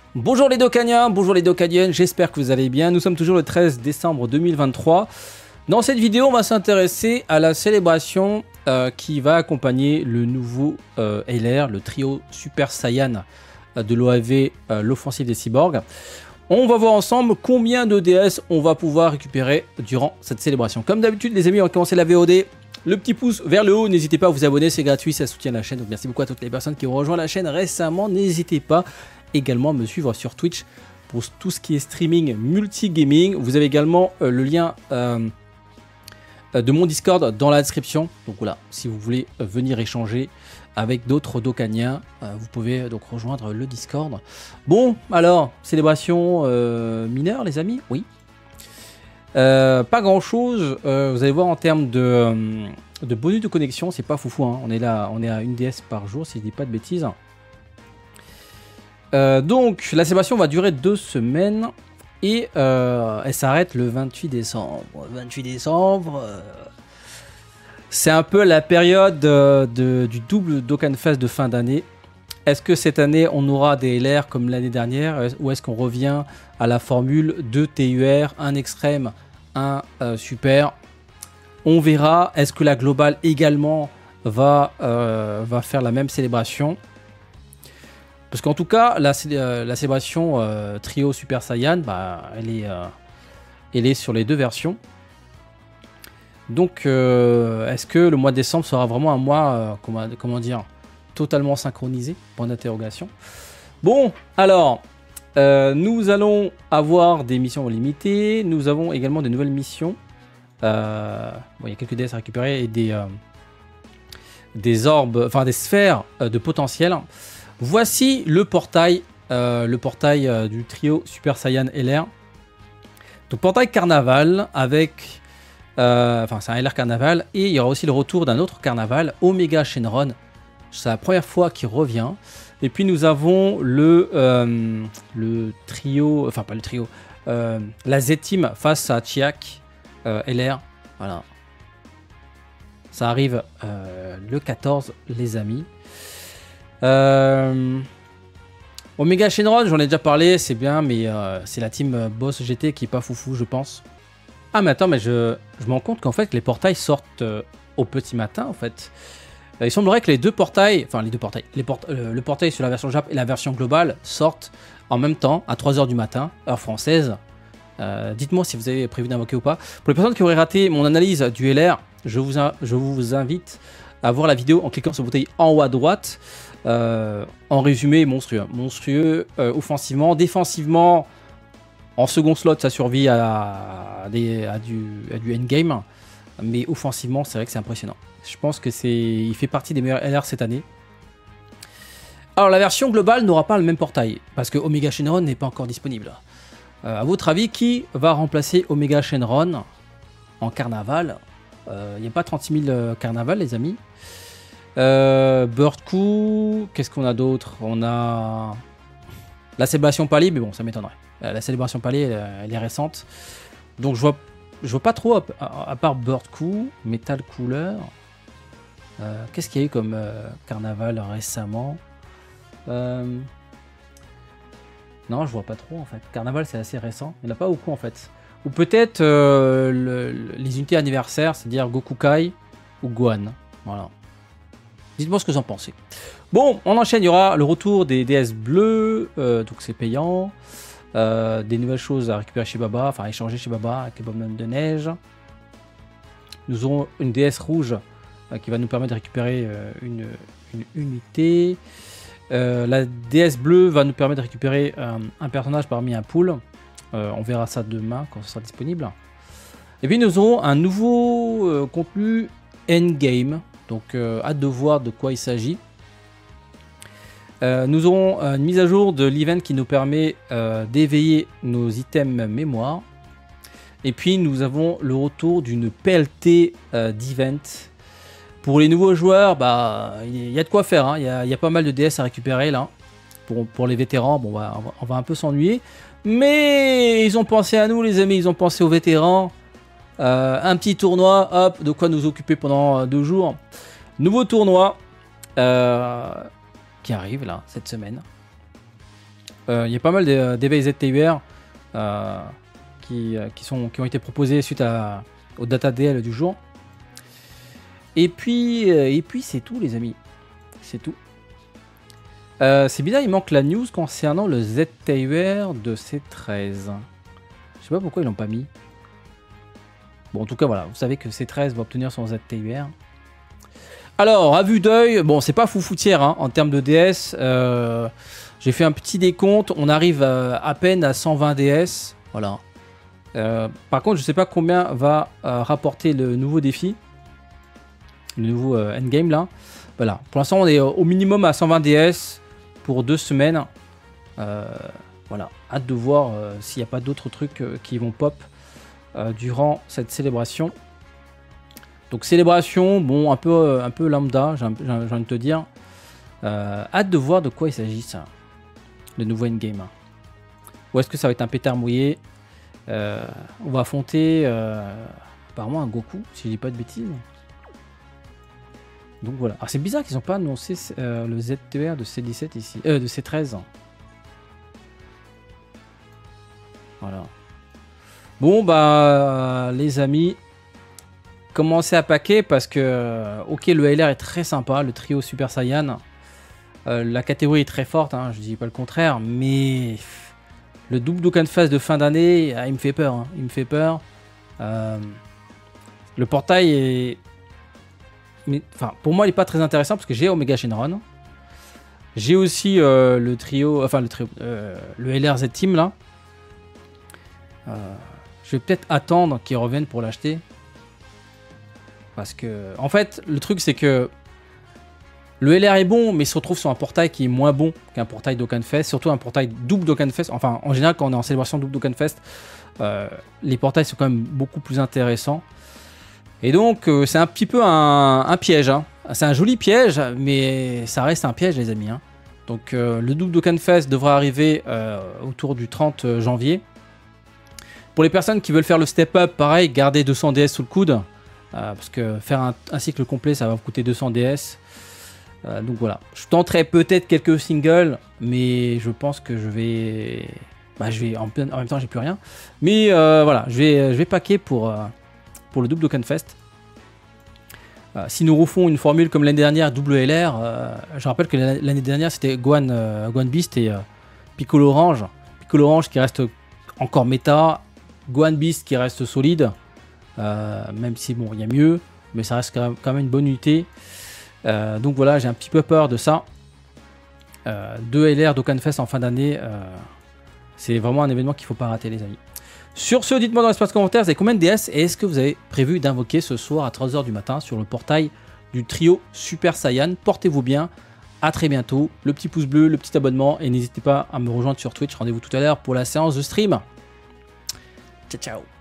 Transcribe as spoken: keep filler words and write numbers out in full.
Bonjour les Dokaniens, bonjour les Dokaniennes, j'espère que vous allez bien. Nous sommes toujours le treize décembre deux mille vingt-trois. Dans cette vidéo, on va s'intéresser à la célébration euh, qui va accompagner le nouveau euh, L R, le trio Super Saiyan euh, de l'O A V, euh, l'offensive des cyborgs. On va voir ensemble combien de D S on va pouvoir récupérer durant cette célébration. Comme d'habitude les amis, on va commencer la V O D. Le petit pouce vers le haut, n'hésitez pas à vous abonner, c'est gratuit, ça soutient la chaîne. Donc merci beaucoup à toutes les personnes qui ont rejoint la chaîne récemment. N'hésitez pas également à me suivre sur Twitch pour tout ce qui est streaming multi-gaming. Vous avez également euh, le lien euh, de mon Discord dans la description. Donc voilà, si vous voulez euh, venir échanger avec d'autres Dokaniens, euh, vous pouvez donc rejoindre le Discord. Bon, alors, célébration euh, mineure les amis, oui. Euh, pas grand chose, euh, vous allez voir en termes de, euh, de bonus de connexion, c'est pas foufou, hein. On est là, on est à une D S par jour si je dis pas de bêtises. Euh, donc la célébration va durer deux semaines et euh, elle s'arrête le vingt-huit décembre. vingt-huit décembre, euh, c'est un peu la période euh, de, du double Dokkan Fest de fin d'année. Est-ce que cette année on aura des L R comme l'année dernière ou est-ce qu'on revient à la formule deux T U R, un extrême, un euh, super? On verra. Est-ce que la globale également va, euh, va faire la même célébration? Parce qu'en tout cas, la, euh, la célébration euh, trio Super Saiyan, bah, elle, est, euh, elle est sur les deux versions. Donc, euh, est-ce que le mois de décembre sera vraiment un mois, euh, comment, comment dire, totalement synchronisé? Point d'interrogation. Bon, alors, euh, nous allons avoir des missions limitées. Nous avons également de nouvelles missions. Euh, bon, il y a quelques D S à récupérer et des, euh, des orbes, enfin des sphères euh, de potentiel. Voici le portail, euh, le portail euh, du trio Super Saiyan L R. Donc portail carnaval avec, euh, enfin c'est un L R carnaval et il y aura aussi le retour d'un autre carnaval, Omega Shenron. C'est la première fois qu'il revient. Et puis nous avons le, euh, le trio, enfin pas le trio, euh, la Z-Team face à Chiak euh, L R. Voilà. Ça arrive euh, le quatorze les amis. Euh... Omega Shenron, j'en ai déjà parlé, c'est bien, mais euh, c'est la team Boss G T qui est pas foufou, je pense. Ah, mais attends, mais je, je me rends compte qu'en fait, les portails sortent euh, au petit matin, en fait. Euh, il semblerait que les deux portails, enfin, les deux portails, les port euh, le portail sur la version Jap et la version globale sortent en même temps, à trois heures du matin, heure française. Euh, Dites-moi si vous avez prévu d'invoquer ou pas. Pour les personnes qui auraient raté mon analyse du L R, je vous, je vous invite à voir la vidéo en cliquant sur le bouton en haut à droite. Euh, en résumé, monstrueux. Monstrueux euh, offensivement. Défensivement, en second slot, ça survit à, à, des, à, du, à du endgame. Mais offensivement, c'est vrai que c'est impressionnant. Je pense que c'est, il fait partie des meilleurs L R cette année. Alors, la version globale n'aura pas le même portail. Parce que Omega Shenron n'est pas encore disponible. Euh, à votre avis, qui va remplacer Omega Shenron en carnaval? Il euh, n'y a pas trente-six mille euh, carnaval, les amis. Euh, Birdcoo, qu'est-ce qu'on a d'autre? On a la célébration Pali, mais bon, ça m'étonnerait. La célébration Pali, elle, elle est récente. Donc je vois, je vois pas trop, à, à, à part Birdcoo, Metal Cooler. Euh, qu'est-ce qu'il y a eu comme euh, carnaval récemment? euh... Non, je vois pas trop en fait. Carnaval, c'est assez récent. Il n'y en a pas beaucoup en fait. Ou peut-être euh, le, le, les unités anniversaires, c'est-à-dire Goku Kai ou Gohan. Voilà. Dites-moi ce que vous en pensez. Bon, on enchaîne. Il y aura le retour des D S bleus, euh, donc c'est payant. Euh, des nouvelles choses à récupérer chez Baba, enfin à échanger chez Baba avec les bonhommes de neige. Nous aurons une D S rouge euh, qui va nous permettre de récupérer euh, une, une unité. Euh, la D S bleue va nous permettre de récupérer euh, un personnage parmi un pool. Euh, on verra ça demain quand ce sera disponible. Et puis nous aurons un nouveau euh, contenu endgame. Donc euh, hâte de voir de quoi il s'agit. Euh, nous aurons euh, une mise à jour de l'event qui nous permet euh, d'éveiller nos items mémoire. Et puis nous avons le retour d'une P L T euh, d'event. Pour les nouveaux joueurs, bah, il y a de quoi faire. Hein. Il y a, il y a pas mal de D S à récupérer là. Pour, pour les vétérans, bon, on, va, on, va, on va un peu s'ennuyer. Mais ils ont pensé à nous les amis, ils ont pensé aux vétérans. Euh, un petit tournoi, hop, de quoi nous occuper pendant euh, deux jours. Nouveau tournoi euh, qui arrive là, cette semaine. Euh, Il y a pas mal d'éveils Z T U R euh, qui, qui, sont, qui ont été proposés suite à, au data D L du jour. Et puis, euh, et puis c'est tout les amis. C'est tout. Euh, c'est bizarre, il manque la news concernant le Z T U R de C treize. Je sais pas pourquoi ils l'ont pas mis. Bon, en tout cas, voilà, vous savez que C treize va obtenir son Z T U R. Alors, à vue d'œil, bon, c'est pas foufoutière hein, en termes de D S. Euh, J'ai fait un petit décompte, on arrive à, à peine à cent vingt D S. Voilà. Euh, par contre, je sais pas combien va euh, rapporter le nouveau défi. Le nouveau euh, endgame là. Voilà. Pour l'instant, on est au minimum à cent vingt D S pour deux semaines. Euh, voilà. Hâte de voir euh, s'il n'y a pas d'autres trucs euh, qui vont pop euh, durant cette célébration. Donc célébration, bon, un peu, euh, un peu lambda, j'ai envie de te dire. Euh, hâte de voir de quoi il s'agit ça. Le nouveau endgame. Ou est-ce que ça va être un pétard mouillé? euh, On va affronter euh, apparemment un Goku, si je dis pas de bêtises. Donc voilà. Alors c'est bizarre qu'ils n'ont pas annoncé euh, le Z T U R de C dix-sept ici. Euh, de C treize. Voilà. Bon bah les amis, commencez à paquer parce que euh, ok le L R est très sympa, le trio Super Saiyan. Euh, la catégorie est très forte, hein, je dis pas le contraire, mais le double Dokkan Fest de fin d'année, ah, il me fait peur. Hein, il me fait peur. Euh, le portail est... Mais, enfin, pour moi, il n'est pas très intéressant parce que j'ai Omega Shenron. J'ai aussi euh, le trio, enfin le trio, euh, le L R Z Team là. Euh, je vais peut-être attendre qu'ils reviennent pour l'acheter. Parce que, en fait, le truc c'est que le L R est bon, mais il se retrouve sur un portail qui est moins bon qu'un portail Dokkan Fest, surtout un portail double Dokkan Fest. Enfin, en général, quand on est en célébration double Dokkan Fest, euh, les portails sont quand même beaucoup plus intéressants. Et donc, euh, c'est un petit peu un, un piège. Hein. C'est un joli piège, mais ça reste un piège, les amis. Hein. Donc, euh, le double Dokkan Fest devra arriver euh, autour du trente janvier. Pour les personnes qui veulent faire le step-up, pareil, gardez deux cents D S sous le coude. Euh, parce que faire un, un cycle complet, ça va vous coûter deux cents D S. Euh, donc voilà. Je tenterai peut-être quelques singles, mais je pense que je vais... Bah, je vais en, en même temps, j'ai plus rien. Mais euh, voilà, je vais, je vais paquer pour... Euh, pour le double Dokkan Fest. Euh, si nous refont une formule comme l'année dernière, double L R, euh, je rappelle que l'année dernière c'était Gohan, euh, Gohan Beast et euh, Piccolo Orange. Piccolo Orange qui reste encore méta, Gohan Beast qui reste solide, euh, même si bon il y a mieux, mais ça reste quand même, quand même une bonne unité. Euh, donc voilà, j'ai un petit peu peur de ça. Euh, deux L R Dokkan Fest en fin d'année, euh, c'est vraiment un événement qu'il ne faut pas rater les amis. Sur ce, dites-moi dans l'espace commentaire, vous avez combien de D S et est-ce que vous avez prévu d'invoquer ce soir à trois heures du matin sur le portail du trio Super Saiyan. Portez-vous bien, à très bientôt, le petit pouce bleu, le petit abonnement et n'hésitez pas à me rejoindre sur Twitch. Rendez-vous tout à l'heure pour la séance de stream. Ciao, ciao.